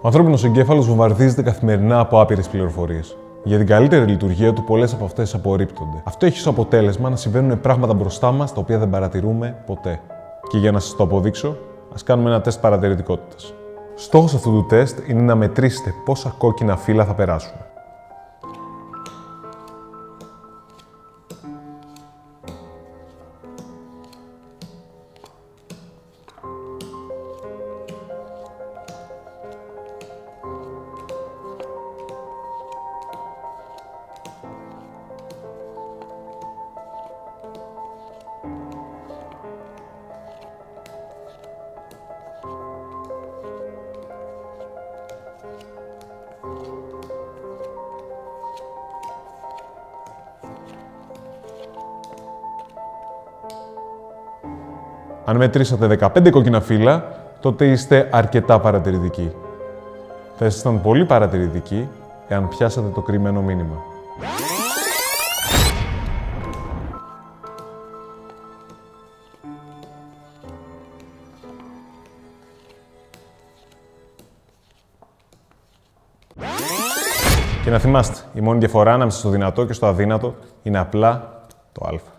Ο ανθρώπινος εγκέφαλος βομβαρδίζεται καθημερινά από άπειρες πληροφορίες. Για την καλύτερη λειτουργία του, πολλές από αυτές απορρίπτονται. Αυτό έχει ως αποτέλεσμα να συμβαίνουν πράγματα μπροστά μας τα οποία δεν παρατηρούμε ποτέ. Και για να σας το αποδείξω, ας κάνουμε ένα τεστ παρατηρητικότητας. Στόχος αυτού του τεστ είναι να μετρήσετε πόσα κόκκινα φύλλα θα περάσουν. Αν μετρήσατε 15 κόκκινα φύλλα, τότε είστε αρκετά παρατηρητικοί. Θα ήσασταν πολύ παρατηρητικοί εάν πιάσατε το κρυμμένο μήνυμα. Και να θυμάστε, η μόνη διαφορά ανάμεσα στο δυνατό και στο αδύνατο είναι απλά το α.